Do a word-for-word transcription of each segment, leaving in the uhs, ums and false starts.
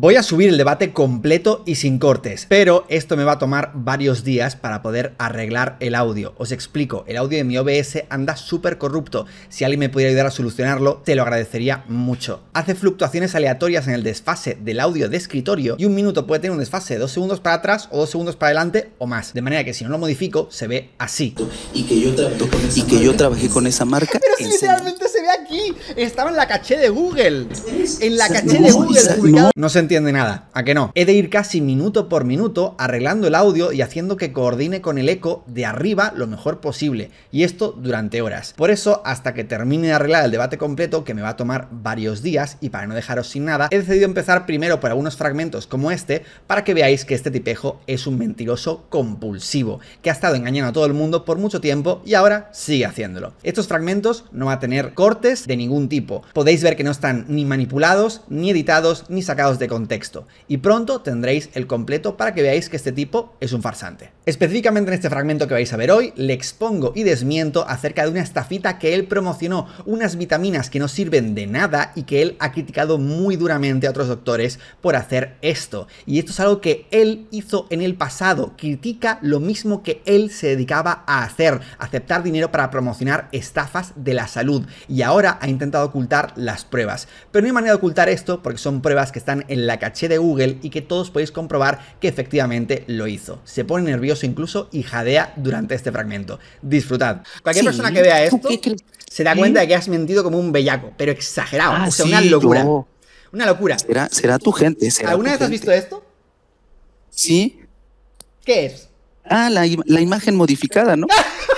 Voy a subir el debate completo y sin cortes, pero esto me va a tomar varios días para poder arreglar el audio. Os explico, el audio de mi O B S anda súper corrupto. Si alguien me pudiera ayudar a solucionarlo, te lo agradecería mucho. Hace fluctuaciones aleatorias en el desfase del audio de escritorio y un minuto puede tener un desfase de dos segundos para atrás o dos segundos para adelante o más. De manera que si no lo modifico, se ve así. Y que yo trabajé con esa, y que yo trabajé con esa marca. Pero si literalmente se ve aquí, estaba en la caché de Google. En la caché de Google publicado. No se entiende nada, ¿a que no? He de ir casi minuto por minuto arreglando el audio y haciendo que coordine con el eco de arriba lo mejor posible, y esto durante horas. Por eso, hasta que termine de arreglar el debate completo, que me va a tomar varios días, y para no dejaros sin nada, he decidido empezar primero por algunos fragmentos como este, para que veáis que este tipejo es un mentiroso compulsivo, que ha estado engañando a todo el mundo por mucho tiempo y ahora sigue haciéndolo. Estos fragmentos no van a tener cortes de ningún tipo. Podéis ver que no están ni manipulados, ni editados, ni sacados de contexto, y pronto tendréis el completo para que veáis que este tipo es un farsante. Específicamente en este fragmento que vais a ver hoy, le expongo y desmiento acerca de una estafita que él promocionó, unas vitaminas que no sirven de nada y que él ha criticado muy duramente a otros doctores por hacer esto. Y esto es algo que él hizo en el pasado, critica lo mismo que él se dedicaba a hacer, aceptar dinero para promocionar estafas de la salud, y ahora ha intentado ocultar las pruebas. Pero no hay manera de ocultar esto porque son pruebas que están en la caché de Google y que todos podéis comprobar que efectivamente lo hizo. Se pone nervioso incluso y jadea durante este fragmento. Disfrutad. Cualquier sí, persona que vea esto se da cuenta ¿Sí? de que has mentido como un bellaco, pero exagerado. Ah, o sea, sí, una locura. Yo. Una locura. Será, será tu gente. Será ¿Alguna tu vez gente. has visto esto? Sí. ¿Qué es? Ah, la, la imagen modificada, ¿no?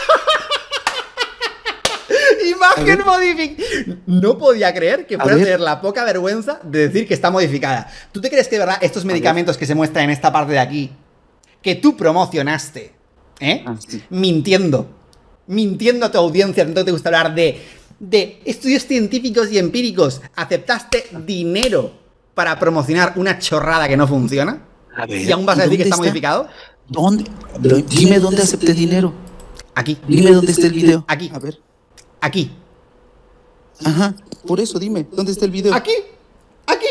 Imagen modificada. No podía creer que fuera a tener la poca vergüenza de decir que está modificada. ¿Tú te crees que de verdad estos medicamentos que se muestran en esta parte de aquí, que tú promocionaste, ¿eh? Ah, sí. Mintiendo, mintiendo a tu audiencia, no te gusta hablar de, de estudios científicos y empíricos, aceptaste dinero para promocionar una chorrada que no funciona? A ver, ¿y aún vas a decir que está, está modificado? ¿Dónde? Pero dime dónde acepté dinero. Aquí. Dime dónde está el video. Aquí. A ver. Aquí. Ajá, por eso dime, ¿dónde está el video? Aquí, aquí.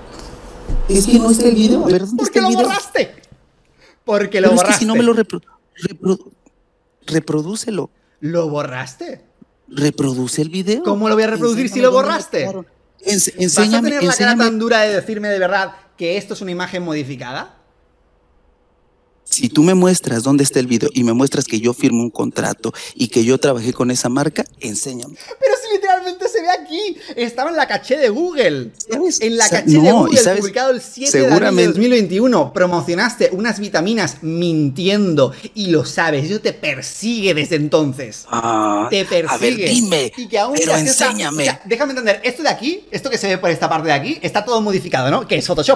Es que no está el video. A ver, ¿dónde está el video? Porque lo borraste. Porque lo Pero borraste. Es que si no me lo repro repro reprodúcelo. ¿Lo borraste? ¿Reproduce el video? ¿Cómo lo voy a reproducir si lo borraste? Ens enséñame, ¿Vas a tener la enséñame. cara tan dura de decirme de verdad que esto es una imagen modificada? Si tú me muestras dónde está el video y me muestras que yo firmé un contrato y que yo trabajé con esa marca, enséñame. Pero si literalmente se ve aquí, estaba en la caché de Google. ¿Sabes? En la Sa caché no, de Google, ¿sabes? publicado el siete de abril de dos mil veintiuno. Promocionaste unas vitaminas mintiendo y lo sabes. Eso te persigue desde entonces. Ah, te persigue. A ver, dime, y que aún pero esta, enséñame. O sea, déjame entender, esto de aquí, esto que se ve por esta parte de aquí, está todo modificado, ¿no? Que es Photoshop.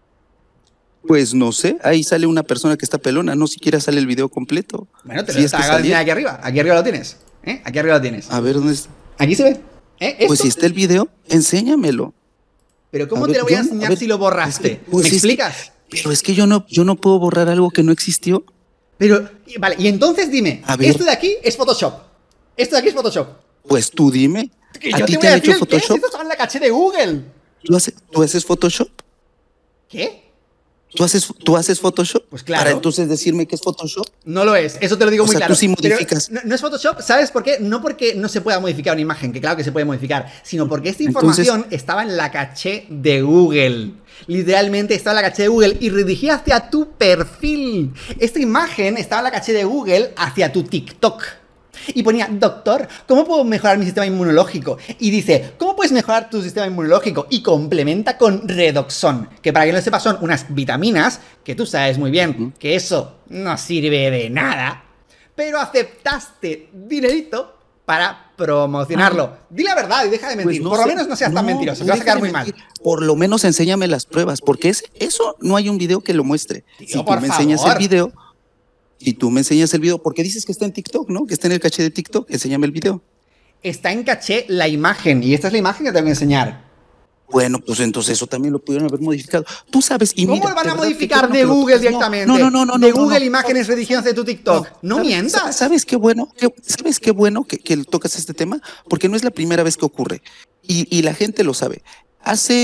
Pues no sé, ahí sale una persona que está pelona, no siquiera sale el video completo. Bueno, te lo si es que aquí arriba, aquí arriba lo tienes, ¿eh? Aquí arriba lo tienes. A ver, ¿dónde está? Aquí se ve, ¿eh? ¿Esto? Pues si está el video, enséñamelo. Pero ¿cómo a te ver, lo voy a enseñar a ver, si lo borraste? Es que, pues ¿Me explicas? Es que, pero es que yo no, yo no puedo borrar algo que no existió. Pero, vale, y entonces dime, a ver. Esto de aquí es Photoshop, esto de aquí es Photoshop. Pues tú dime, ¿a yo ti te, te han hecho Photoshop? Esto está en la caché de Google. ¿Tú haces, ¿Tú haces Photoshop? ¿Qué? ¿Tú haces, ¿Tú haces Photoshop? Pues claro. Para entonces decirme que es Photoshop. No lo es, eso te lo digo o muy sea, claro. Tú sí modificas. No, no es Photoshop, ¿sabes por qué? No porque no se pueda modificar una imagen, que claro que se puede modificar, sino porque esta información entonces, estaba en la caché de Google. Literalmente estaba en la caché de Google y redirigía hacia tu perfil. Esta imagen estaba en la caché de Google hacia tu TikTok. Y ponía, doctor, ¿cómo puedo mejorar mi sistema inmunológico? Y dice, ¿cómo puedes mejorar tu sistema inmunológico? Y complementa con Redoxon, que para quien no sepa son unas vitaminas, que tú sabes muy bien que eso no sirve de nada, pero aceptaste dinerito para promocionarlo. Ah. Di la verdad y deja de mentir. Pues no Por sé, lo menos no seas no, tan mentiroso, no te vas a quedar muy mal. Por lo menos enséñame las pruebas, porque es, eso no hay un video que lo muestre. Tío, si tú por me favor. enseñas el video... Y tú me enseñas el video, porque dices que está en TikTok, ¿no? Que está en el caché de TikTok, enséñame el video. Está en caché la imagen, y esta es la imagen que te voy a enseñar. Bueno, pues entonces eso también lo pudieron haber modificado. Tú sabes, y ¿Cómo mira, lo van a verdad, modificar de Google no, directamente? No, no, no, no. De no, Google no, Imágenes no, redirigidas de tu TikTok. No, no ¿sabes, mientas. ¿Sabes qué bueno? ¿Qué, ¿Sabes qué bueno que, que tocas este tema? Porque no es la primera vez que ocurre. Y, y la gente lo sabe. Hace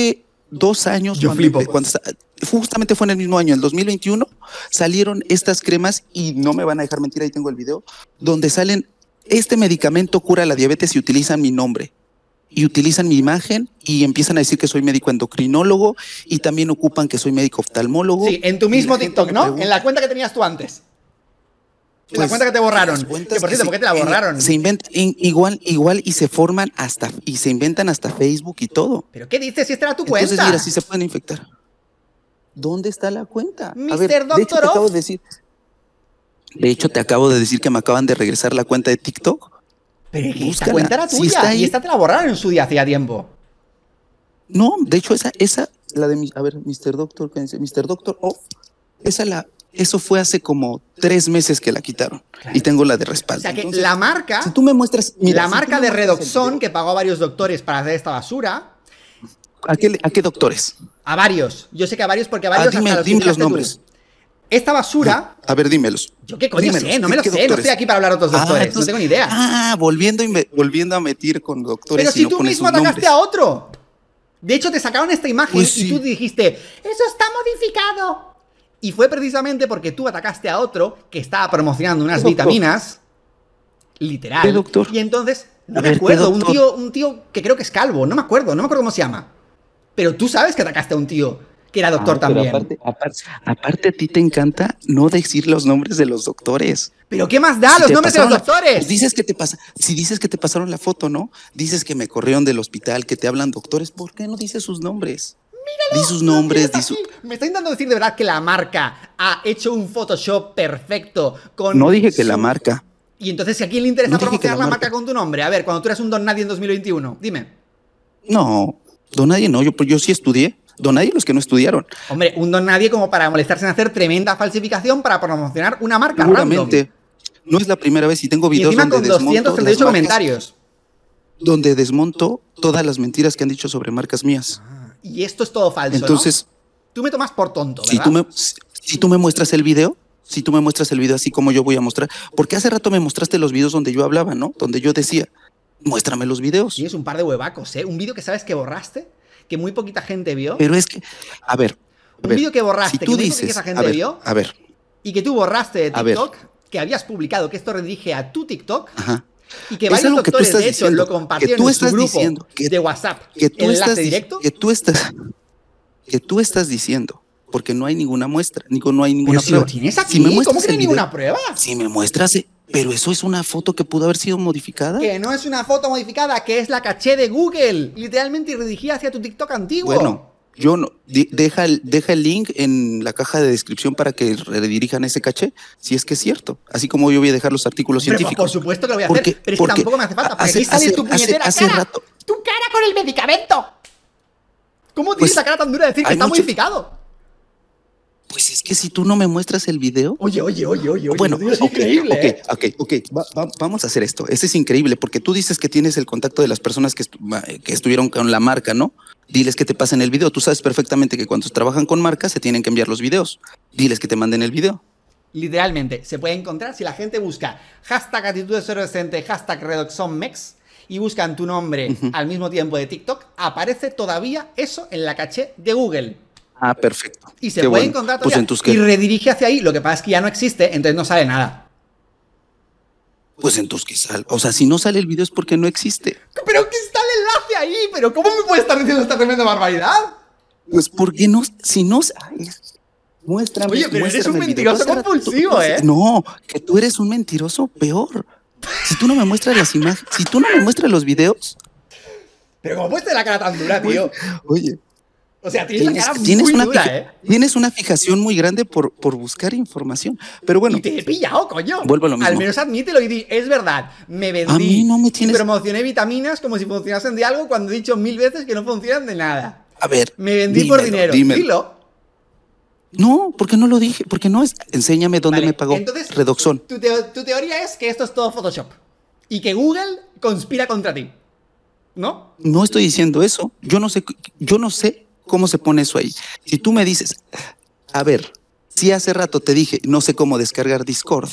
dos años. Yo cuando, flipo. cuando justamente fue en el mismo año, en el dos mil veintiuno, salieron estas cremas y no me van a dejar mentir, ahí tengo el video, donde salen, este medicamento cura la diabetes y utilizan mi nombre. Y utilizan mi imagen y empiezan a decir que soy médico endocrinólogo y también ocupan que soy médico oftalmólogo. Sí, en tu mismo TikTok, ¿no? Pregunta, en la cuenta que tenías tú antes. En pues, la cuenta que te borraron. Que por cierto, ¿por qué te la borraron? Se inventan igual, igual y se forman hasta y se inventan hasta Facebook y todo. ¿Pero qué dices si esta era tu cuenta? Entonces, mira, si se pueden infectar. ¿Dónde está la cuenta? mister A ver, de hecho, te acabo de decir. De hecho, te acabo de decir que me acaban de regresar la cuenta de TikTok. Pero es que esta cuenta era tuya, si está ahí, y esta te la borraron en su día, hacía tiempo. No, de hecho, esa, esa, la de, a ver, mister Doctor, mister Doctor Off, esa la, eso fue hace como tres meses que la quitaron. Claro. Y tengo la de respaldo. O sea que Entonces, la marca, si tú me muestras, mira, la si marca de Redoxon, que pagó a varios doctores para hacer esta basura. ¿A qué, a qué doctores? A varios. Yo sé que a varios, porque a varios ah, dime, hasta los dime los nombres. Tú. Esta basura... A ver, dímelos. Yo qué coño dímelos. sé, no me lo sé, doctores? No estoy aquí para hablar a otros doctores, ah, entonces, no tengo ni idea. Ah, volviendo, volviendo a meter con doctores. Pero si y no tú mismo atacaste nombres. a otro. De hecho, te sacaron esta imagen pues sí. y tú dijiste, eso está modificado. Y fue precisamente porque tú atacaste a otro que estaba promocionando unas vitaminas, literal. ¿Qué doctor? Y entonces, no a me ver, acuerdo, un tío, un tío que creo que es calvo, no me acuerdo, no me acuerdo cómo se llama. Pero tú sabes que atacaste a un tío que era doctor ah, también. Aparte, aparte, aparte a ti te encanta no decir los nombres de los doctores. ¿Pero qué más da si los nombres de los doctores? La, pues dices que te pasa, si dices que te pasaron la foto, ¿no? Dices que me corrieron del hospital, que te hablan doctores, ¿por qué no dices sus nombres? Míralo, di sus nombres, di su... Me está intentando decir de verdad que la marca ha hecho un Photoshop perfecto con... No dije que su... la marca. Y entonces, ¿a quién le interesa no promocionar la, la marca. marca con tu nombre? A ver, cuando tú eres un don nadie en dos mil veintiuno, dime. No, don nadie no, yo, yo sí estudié. Don nadie los que no estudiaron. Hombre, un don nadie como para molestarse en hacer tremenda falsificación para promocionar una marca Seguramente. random. No es la primera vez y tengo videos y encima donde con doscientos treinta y ocho comentarios. Donde desmonto todas las mentiras que han dicho sobre marcas mías. Ah, y esto es todo falso, Entonces, ¿no? Tú me tomas por tonto, ¿verdad? Si tú me, si, si tú me muestras el video, si tú me muestras el video así como yo voy a mostrar, porque hace rato me mostraste los videos donde yo hablaba, ¿no? Donde yo decía, muéstrame los videos. Tienes un par de huevacos, ¿eh? Un video que sabes que borraste, que muy poquita gente vio. Pero es que, a ver. A un ver, vídeo que borraste, si tú que muy dices, poquita gente a ver, vio. A ver. Y que tú borraste de TikTok, que habías publicado, que esto redirige a tu TikTok. Ajá. Y que varios que doctores, de hecho, diciendo, lo compartieron tú en su grupo diciendo, que, de WhatsApp. Que tú enlace estás, directo. Que tú estás, que tú estás diciendo, porque no hay ninguna muestra, ni no hay ninguna Pero prueba. Si lo tienes aquí, si me ¿cómo que no hay ninguna prueba? Si me muestras, pero eso es una foto que pudo haber sido modificada. Que no es una foto modificada, que es la caché de Google, literalmente redirigida hacia tu TikTok antiguo. Bueno, yo no, de, deja, el, deja el link en la caja de descripción para que redirijan ese caché, si es que es cierto. Así como yo voy a dejar los artículos Hombre, científicos. Por supuesto que lo voy a porque, hacer, pero es porque que tampoco me hace falta, porque hace, aquí sale hace, tu puñetera hace, hace cara. Rato. ¡Tu cara con el medicamento! ¿Cómo tienes pues, esa cara tan dura de decir que está mucho... modificado? Pues es que si tú no me muestras el video... Oye, oye, oye, oye, oye bueno, es okay, increíble, ok, ¿eh? ok, ok, va, va, vamos a hacer esto. Este es increíble porque tú dices que tienes el contacto de las personas que, estu que estuvieron con la marca, ¿no? Diles que te pasen el video. Tú sabes perfectamente que cuando trabajan con marcas se tienen que enviar los videos. Diles que te manden el video. Literalmente, se puede encontrar si la gente busca hashtag actitudes fluorescente, hashtag redoxonmex y buscan tu nombre uh-huh. al mismo tiempo de TikTok, aparece todavía eso en la caché de Google. Ah, perfecto. Y se Qué puede bueno. encontrar todavía. Pues y redirige hacia ahí. Lo que pasa es que ya no existe, entonces no sale nada. Pues entonces que sale. O sea, si no sale el video es porque no existe. Pero que está el enlace ahí. Pero ¿cómo me puede estar diciendo esta tremenda barbaridad? Pues porque no, si no... Ay, muéstrame. Oye, pero eres un video. mentiroso compulsivo, ¿eh? No, que tú eres un mentiroso peor. Si tú no me muestras las imágenes, si tú no me muestras los videos... Pero ¿cómo puedes tener la cara tan dura, tío? Oye... O sea, tienes, tienes la cara tienes muy una dura, fija, ¿eh? Tienes una fijación muy grande por, por buscar información. Pero bueno. Y te he pillado, coño. Vuelvo a lo mismo. Al menos admítelo y di, es verdad, me vendí. A mí no me tienes... Y promocioné vitaminas como si funcionasen de algo cuando he dicho mil veces que no funcionan de nada. A ver. Me vendí dímelo, por dinero. Dímelo. Dilo. No, porque no lo dije. Porque no es. Enséñame dónde vale, me pagó entonces, Redoxon. Tu, te tu teoría es que esto es todo Photoshop. Y que Google conspira contra ti. ¿No? No estoy diciendo eso. Yo no sé. Yo no sé. ¿Cómo se pone eso ahí? Si tú me dices, a ver, si hace rato te dije, no sé cómo descargar Discord,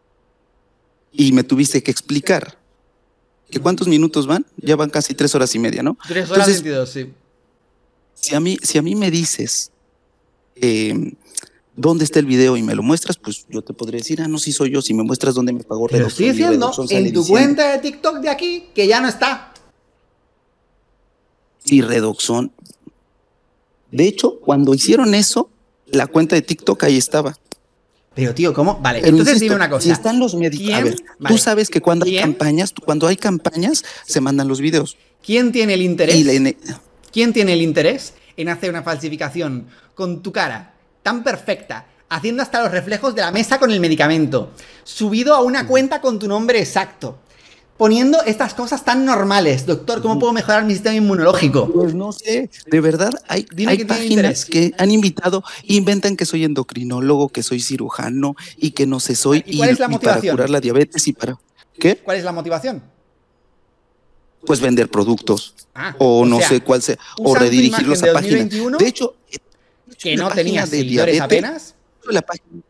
y me tuviste que explicar, que cuántos minutos van, ya van casi tres horas y media, ¿no? Tres horas veintidós, sí. Si a mí, si a mí me dices eh, dónde está el video y me lo muestras, pues yo te podría decir, ah, no, sí soy yo. Si me muestras dónde me pagó Te lo Redoxon, estoy y diciendo Redoxon sale en tu diciendo, cuenta de TikTok de aquí, que ya no está. sí, Redoxon. De hecho, cuando hicieron eso, la cuenta de TikTok ahí estaba. Pero tío, ¿cómo? Vale, Pero entonces insisto, dime una cosa. si están los médicos, a ver, Vale. tú sabes que cuando ¿Quién? hay campañas, cuando hay campañas, se mandan los videos. ¿Quién tiene el interés? Y la... ¿Quién tiene el interés en hacer una falsificación con tu cara tan perfecta, haciendo hasta los reflejos de la mesa con el medicamento, subido a una cuenta con tu nombre exacto, poniendo estas cosas tan normales? Doctor, ¿cómo puedo mejorar mi sistema inmunológico? Pues no sé, de verdad, hay, Dime hay que tiene páginas interés. que han invitado, inventan que soy endocrinólogo, que soy cirujano y que no sé soy, ¿Y cuál es la y para motivación? curar la diabetes y para... ¿Qué? ¿Cuál es la motivación? Pues vender productos. Ah, o, o no sea, sé cuál sea, o usan tu redirigirlos imagen de a páginas. dos mil veintiuno, De hecho, que la no página tenía de seguidores diabetes, apenas. la página...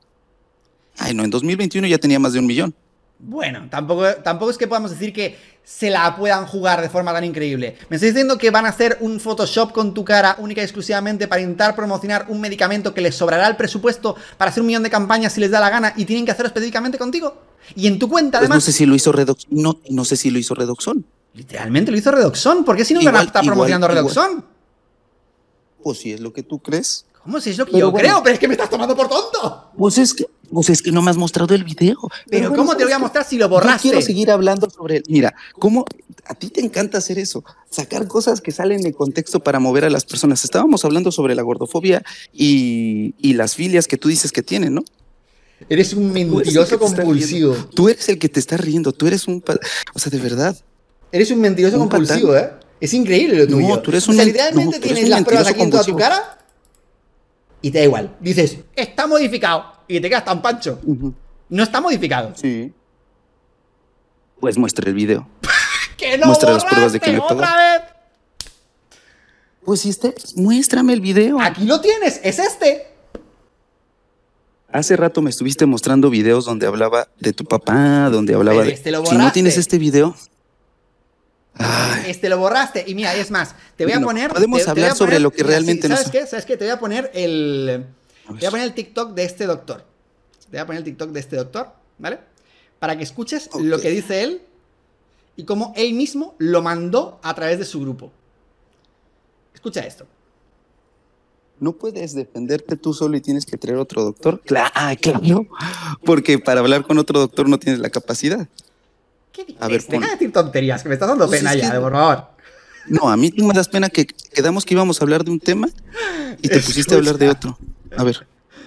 Ay, no, en dos mil veintiuno ya tenía más de un millón. Bueno, tampoco, tampoco es que podamos decir que se la puedan jugar de forma tan increíble. Me estás diciendo que van a hacer un Photoshop con tu cara única y exclusivamente para intentar promocionar un medicamento que les sobrará el presupuesto para hacer un millón de campañas si les da la gana y tienen que hacerlo específicamente contigo. Y en tu cuenta, Pues además... no sé si lo hizo Redoxon. No, no sé si lo hizo Redoxon. Literalmente lo hizo Redoxon. ¿Por qué si no Igual, van a estar igual, promocionando igual. Redoxon? Pues si es lo que tú crees. ¿Cómo? Si es lo que Pero yo bueno. creo, pero es que me estás tomando por tonto. Pues es que, pues es que no me has mostrado el video. Pero bueno, ¿cómo te lo voy a ¿sabes qué? mostrar si lo borraste? Yo quiero seguir hablando sobre... Mira, ¿cómo a ti te encanta hacer eso? Sacar cosas que salen de contexto para mover a las personas. Estábamos hablando sobre la gordofobia y, y las filias que tú dices que tienen, ¿no? Eres un Tú eres el mentiroso que te está compulsivo. riendo. Tú eres el que te está riendo. Tú eres un... pa- O sea, de verdad. Eres un mentiroso Un compulsivo, patán. ¿eh? Es increíble lo tuyo. No, tú eres o un sea, men- literalmente no, tú eres tienes un las pruebas mentiroso aquí en toda tu compulsivo. cara y te da igual. Dices, está modificado y te quedas tan pancho. Ujú. No está modificado. Sí. Pues muestra el video. ¡Que no Muestra las pruebas de que borraste me otra vez! Pues si este, muéstrame el video. Aquí lo tienes, es este. Hace rato me estuviste mostrando videos donde hablaba de tu papá, donde hablaba Pero de... este lo Si no borraste. tienes este video... Ay, Este lo borraste. Y mira, y es más, te voy a Bueno, poner. podemos te- te hablar voy a sobre poner- lo que mira, realmente sí, nos- ¿Sabes qué? ¿Sabes qué? Te voy a poner el. A ver. Te voy a poner el TikTok de este doctor. Te voy a poner el TikTok de este doctor, ¿vale? Para que escuches Ok. lo que dice él y cómo él mismo lo mandó a través de su grupo. Escucha esto. ¿No puedes defenderte tú solo y tienes que traer otro doctor? Claro, claro. Porque para hablar con otro doctor no tienes la capacidad. ¿Qué dices? A ver, Deja pon. de decir tonterías, que me estás dando Pues pena es ya, que- por favor. No, a mí me das pena que quedamos que íbamos a hablar de un tema y te pusiste a hablar de otro. A ver,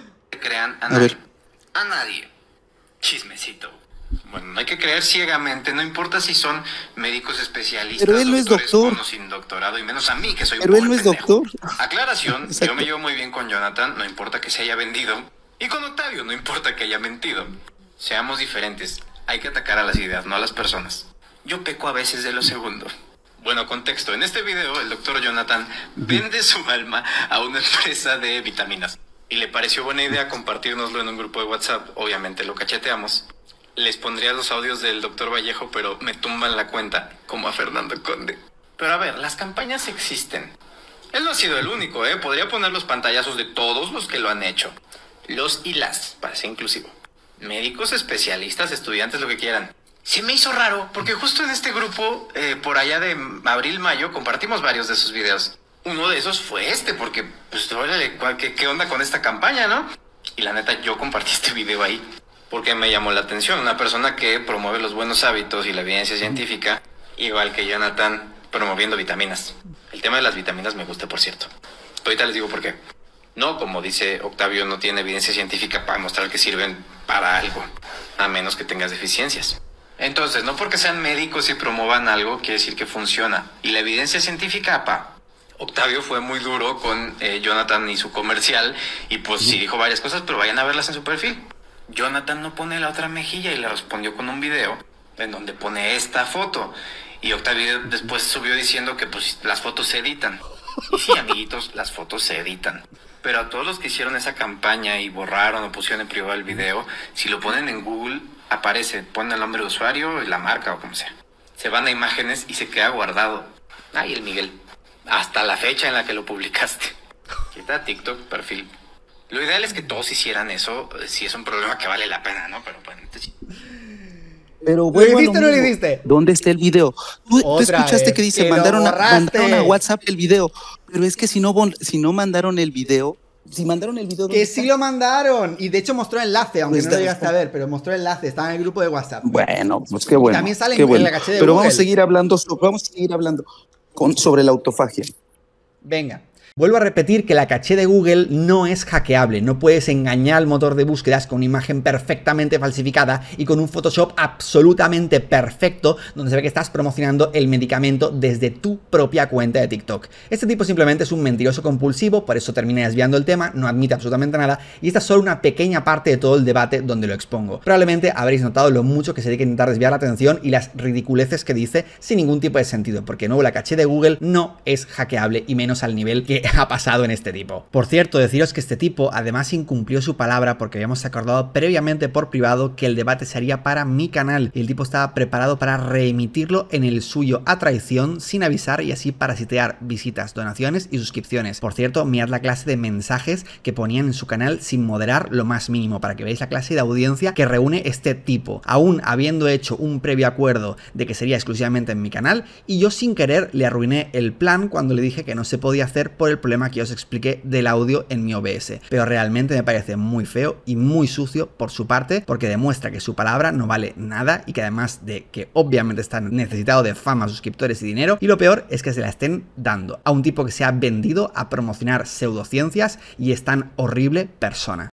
crean a A nadie. ver. A nadie. Chismecito. Bueno, no hay que creer ciegamente, no importa si son médicos especialistas, Pero él no es doctores doctor. con o sin doctorado, y menos a mí, que soy un pero él pobre no es pendejo. doctor. Aclaración, yo Exacto. me llevo muy bien con Jonathan, no importa que se haya vendido. Y con Octavio, no importa que haya mentido. Seamos diferentes, hay que atacar a las ideas, no a las personas. Yo peco a veces de lo segundo. Bueno, contexto. En este video, el doctor Jonathan vende su alma a una empresa de vitaminas. Y le pareció buena idea compartirnoslo en un grupo de WhatsApp. Obviamente lo cacheteamos. Les pondría los audios del doctor Vallejo, pero me tumban la cuenta, como a Fernando Conde. Pero a ver, las campañas existen. Él no ha sido el único, ¿eh? Podría poner los pantallazos de todos los que lo han hecho. Los y las, para ser inclusivo. Médicos, especialistas, estudiantes, lo que quieran. Se me hizo raro, porque justo en este grupo, eh, por allá de abril-mayo, compartimos varios de sus videos. Uno de esos fue este, porque, pues, órale, ¿qué, qué onda con esta campaña, no? Y la neta, yo compartí este video ahí, porque me llamó la atención. Una persona que promueve los buenos hábitos y la evidencia científica, igual que Jonathan, promoviendo vitaminas. El tema de las vitaminas me gusta, por cierto. Ahorita les digo por qué. No, como dice Octavio, no tiene evidencia científica para mostrar que sirven para algo, a menos que tengas deficiencias. Entonces, no porque sean médicos y promuevan algo, quiere decir que funciona. Y la evidencia científica, pa. Octavio fue muy duro con eh, Jonathan y su comercial, y pues sí dijo varias cosas, pero vayan a verlas en su perfil. Jonathan no pone la otra mejilla y le respondió con un video en donde pone esta foto. Y Octavio después subió diciendo que pues las fotos se editan. Y sí, amiguitos, las fotos se editan. Pero a todos los que hicieron esa campaña y borraron o pusieron en privado el video, si lo ponen en Google, aparece, ponen el nombre de usuario y la marca o como sea. Se van a imágenes y se queda guardado. Ay, el Miguel. hasta la fecha en la que lo publicaste. Quita TikTok perfil. Lo ideal es que todos hicieran eso, si es un problema que vale la pena, ¿no? Pero pues... Pero ¿Lo hiciste o no lo hiciste? ¿Dónde está el video? Tú, tú escuchaste vez, que dice, que mandaron a, mandaron a WhatsApp el video. Pero es que si no, si no mandaron el video, si mandaron el video... Que sí está? lo mandaron. Y de hecho mostró enlace, aunque Pues no lo está, llegaste a ver, pero mostró enlace, estaba en el grupo de WhatsApp. Bueno, pues qué bueno. También sale qué en bueno. la caché de Pero Google. vamos a seguir hablando, vamos a seguir hablando con, sobre la autofagia. Venga. Vuelvo a repetir que la caché de Google no es hackeable, no puedes engañar al motor de búsquedas con una imagen perfectamente falsificada y con un Photoshop absolutamente perfecto donde se ve que estás promocionando el medicamento desde tu propia cuenta de TikTok. Este tipo simplemente es un mentiroso compulsivo, por eso termina desviando el tema, no admite absolutamente nada y esta es solo una pequeña parte de todo el debate donde lo expongo. Probablemente habréis notado lo mucho que se dedica a intentar desviar la atención y las ridiculeces que dice sin ningún tipo de sentido, porque de nuevo la caché de Google no es hackeable y menos al nivel que ha pasado en este tipo. Por cierto, deciros que este tipo además incumplió su palabra porque habíamos acordado previamente por privado que el debate se haría para mi canal y el tipo estaba preparado para reemitirlo en el suyo a traición sin avisar y así parasitear visitas, donaciones y suscripciones. Por cierto, mirad la clase de mensajes que ponían en su canal sin moderar lo más mínimo para que veáis la clase de audiencia que reúne este tipo, aún habiendo hecho un previo acuerdo de que sería exclusivamente en mi canal y yo sin querer le arruiné el plan cuando le dije que no se podía hacer por el problema que os expliqué del audio en mi O B S, pero realmente me parece muy feo y muy sucio por su parte porque demuestra que su palabra no vale nada y que además de que obviamente está necesitado de fama, suscriptores y dinero, y lo peor es que se la estén dando a un tipo que se ha vendido a promocionar pseudociencias y es tan horrible persona.